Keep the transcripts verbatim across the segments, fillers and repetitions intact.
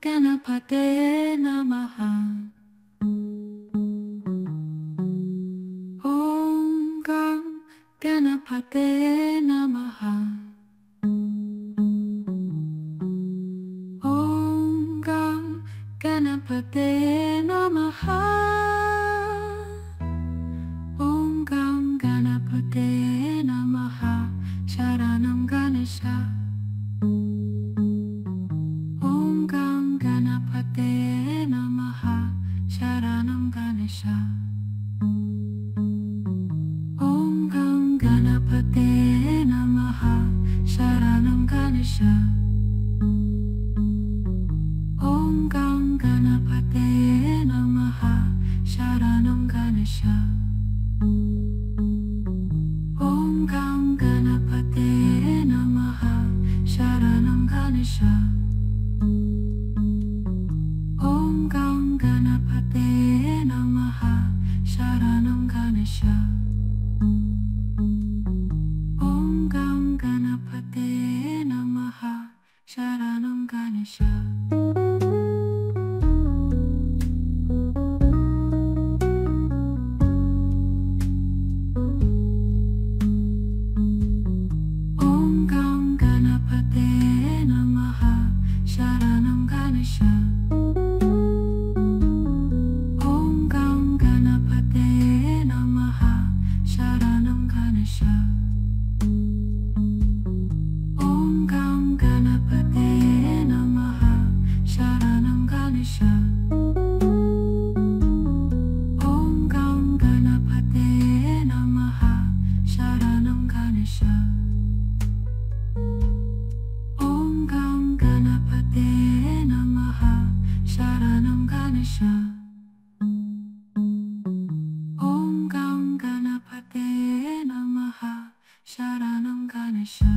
Ganapate Namaha. Om Gam Ganapate Namaha. Om Gam Ganapate Namaha. Om Gam Ganapate Namaha. Sharanam Ganesha. Om Gam Ganapate Namaha. Sharanam Ganesha. Om Gam Ganapate Namaha. Sharanam Ganesha. Om Gam Ganapate Namaha. Sharanam Ganesha. Om Gam Ganapate Namaha. Sharanam Ganesha. Om Gam Ganapate Namaha. Sharanam Ganesha. Om Gam Ganapate Namaha. Sharanam Ganesha. Om Gam Ganapate Namaha. Sharanam Ganesha. Om Gam Ganapate Namaha. Sharanam Ganesha. Om Gam Ganapate Namaha. Sharanam Ganesha. Om Gam Ganapate Namaha. Sharanam Ganesha. Om Gam Ganapate Namaha. Sharanam Ganesha. Om Gam Ganapate Namaha. Sharanam Ganesha.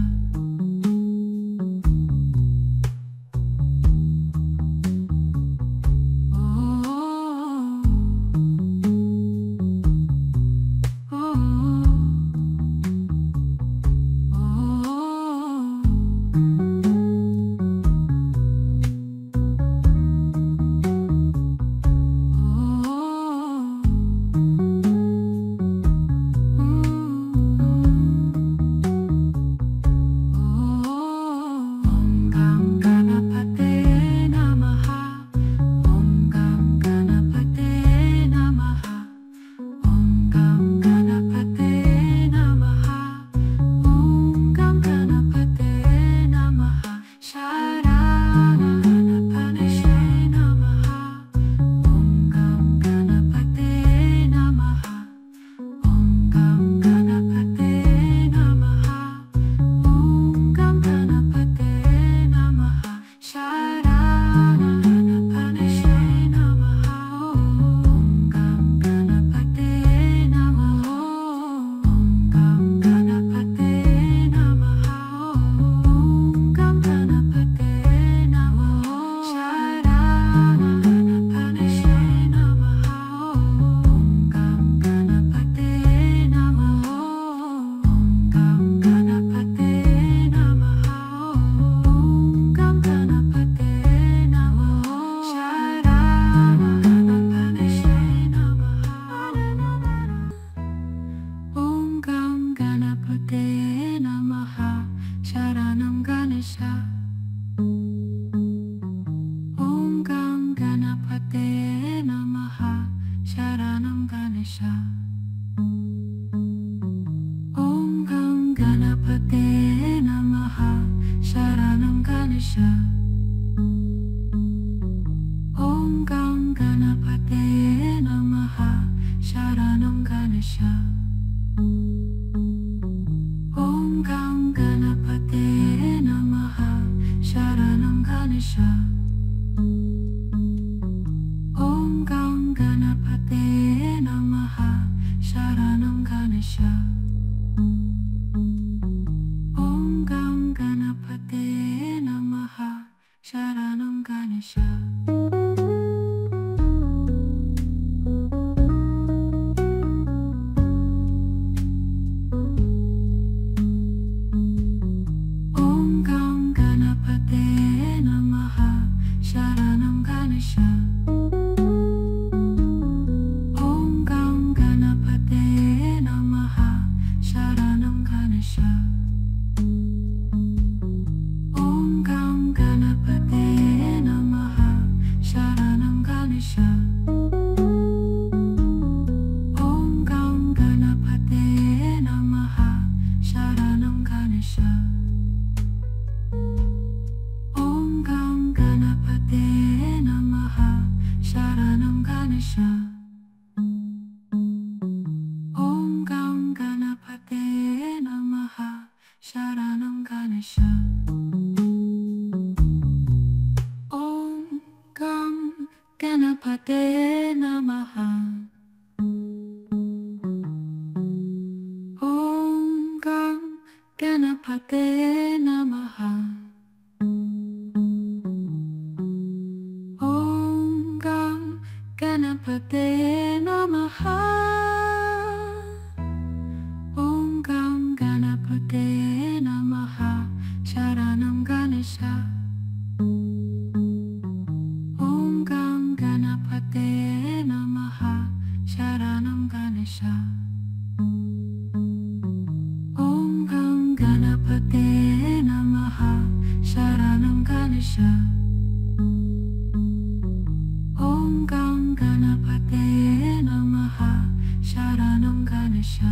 Om Gam Ganapate Namaha. Sharanam Ganesha. Om Gam Ganapate Namaha. Sharanam Ganesha. Om Gam Ganapate Namaha. Sharanam Ganesha. Om Gam Ganapate Namaha. Sharanam Ganesha. Om Gam Ganapate Namaha. Sharanam Ganesha. Om Gam Ganapate Namaha. Sharanam Ganesha. Om Gam Ganapate Namaha. Sharanam Ganesha. Om Gam Ganapate Namaha. Sharanam Ganapate Namaha. Om Gam Ganapate Namaha. Om Gam Ganapate Namaha. Om Gam Ganapate Namaha. Sharanam Ganesha. Om Gam Ganapate Namaha. Sharanam Ganesha. Om Gam Ganapate Namaha. Sharanam Ganesha. Om Gam Ganapate Namaha. Sharanam Ganesha.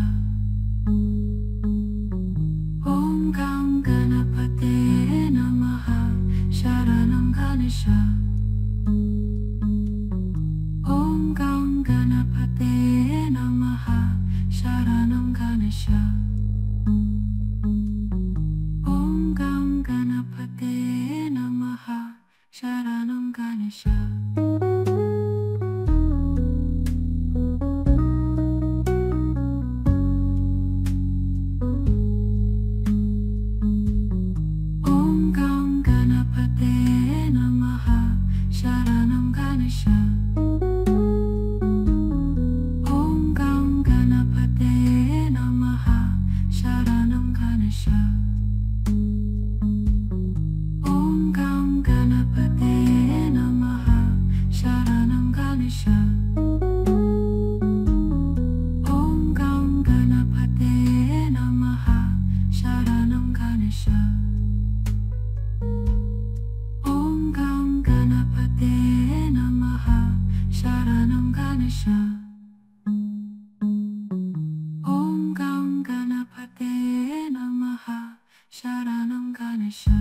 Om Gam Ganapate Namaha. Sharanam Ganesha. Om Gam Ganapate Namaha. Sharanam Ganesha. Om Gam Ganapate Namaha. Sharanam Ganesha. Om Gam Ganapate Namaha. Sharanam Ganesha. Om Gam Ganapate Namaha. Sharanam Ganesha. Om Gam Ganapate Namaha. Sharanam Ganesha. Om Gam Ganapate Namaha. Sharanam Ganesha. Om Gam Ganapate Namaha. Sharanam Ganesha. Om Gam Ganapate Namaha. Sharanam Ganesha.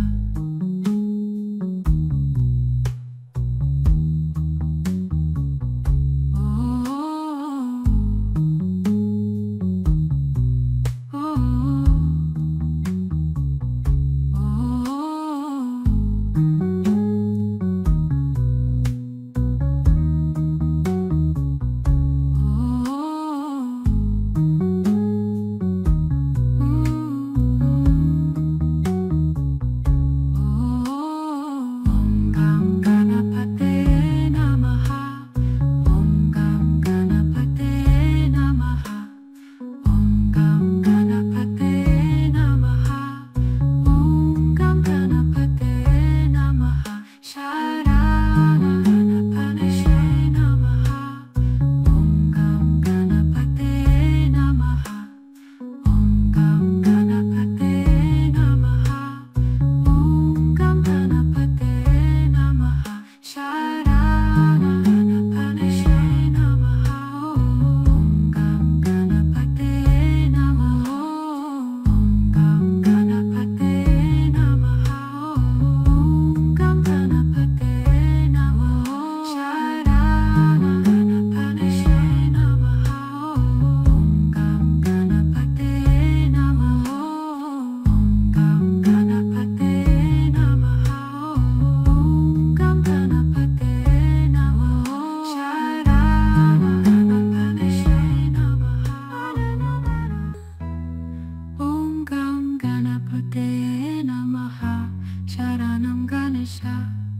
Sharanam Ganesha.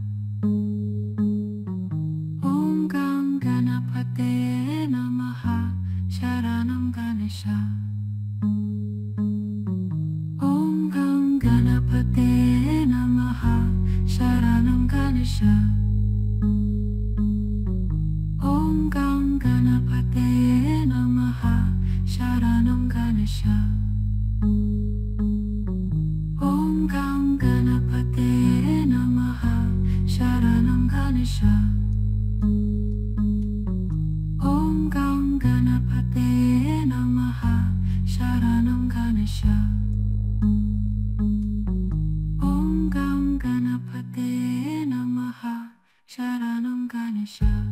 Om Gam Ganapate Namaha. Sharanam Ganesha. Om Gam Ganapate Namaha. Sharanam Ganesha. Om Gam Ganapate Namaha. Sharanam Ganesha. Om Gam Ganapate Namaha. Sharanam Ganesha. Om Gam Ganapate Namaha. Sharanam Ganesha. Om Gam Ganapate Namaha. Sharanam Ganesha.